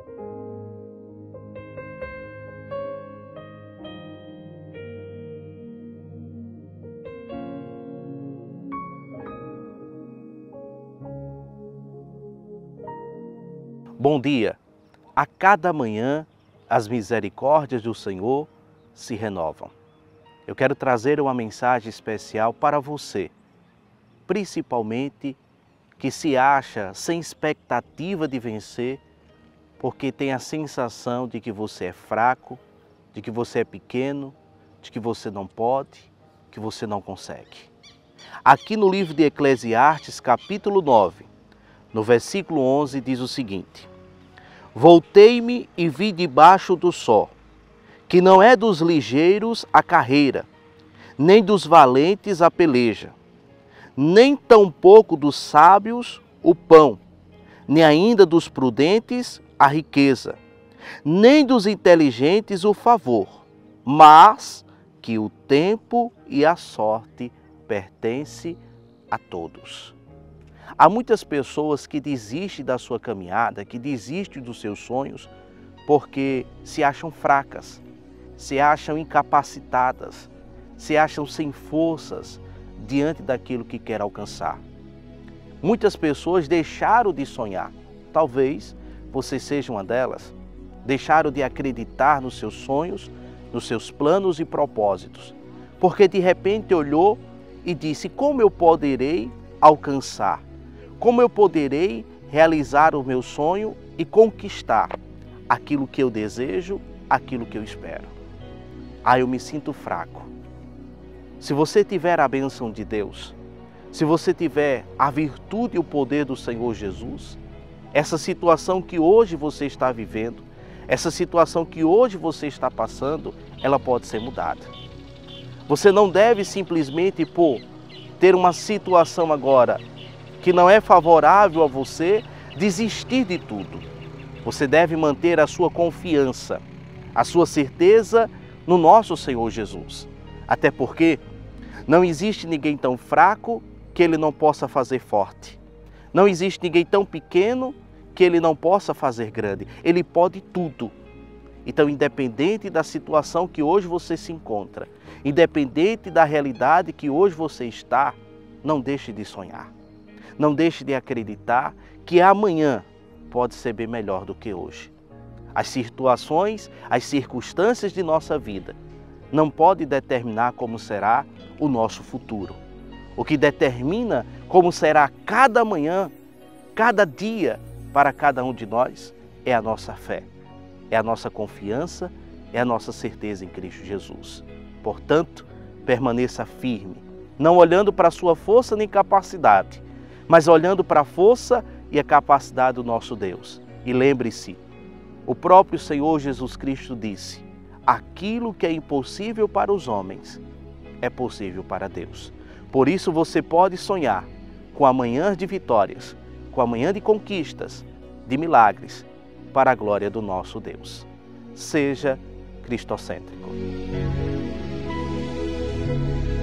Bom dia! A cada manhã as misericórdias do Senhor se renovam. Eu quero trazer uma mensagem especial para você, principalmente que se acha sem expectativa de vencer, porque tem a sensação de que você é fraco, de que você é pequeno, de que você não pode, que você não consegue. Aqui no livro de Eclesiastes, capítulo 9, no versículo 11, diz o seguinte: Voltei-me e vi debaixo do sol, que não é dos ligeiros a carreira, nem dos valentes a peleja, nem tampouco dos sábios o pão, nem ainda dos prudentes a riqueza, nem dos inteligentes o favor, mas que o tempo e a sorte pertencem a todos. Há muitas pessoas que desistem da sua caminhada, que desistem dos seus sonhos, porque se acham fracas, se acham incapacitadas, se acham sem forças diante daquilo que quer alcançar. Muitas pessoas deixaram de sonhar, talvez você seja uma delas, deixaram de acreditar nos seus sonhos, nos seus planos e propósitos, porque de repente olhou e disse: como eu poderei alcançar? Como eu poderei realizar o meu sonho e conquistar aquilo que eu desejo, aquilo que eu espero? Eu me sinto fraco. Se você tiver a bênção de Deus, se você tiver a virtude e o poder do Senhor Jesus, essa situação que hoje você está vivendo, essa situação que hoje você está passando, ela pode ser mudada. Você não deve simplesmente, ter uma situação agora que não é favorável a você, desistir de tudo. Você deve manter a sua confiança, a sua certeza no nosso Senhor Jesus. Até porque não existe ninguém tão fraco que Ele não possa fazer forte. Não existe ninguém tão pequeno que Ele não possa fazer grande. Ele pode tudo. Então, independente da situação que hoje você se encontra, independente da realidade que hoje você está, não deixe de sonhar. Não deixe de acreditar que amanhã pode ser bem melhor do que hoje. As situações, as circunstâncias de nossa vida não podem determinar como será o nosso futuro. O que determina como será cada manhã, cada dia para cada um de nós é a nossa fé, é a nossa confiança, é a nossa certeza em Cristo Jesus. Portanto, permaneça firme, não olhando para a sua força nem capacidade, mas olhando para a força e a capacidade do nosso Deus. E lembre-se, o próprio Senhor Jesus Cristo disse: aquilo que é impossível para os homens é possível para Deus. Por isso você pode sonhar com amanhã de vitórias, com amanhã de conquistas, de milagres, para a glória do nosso Deus. Seja cristocêntrico.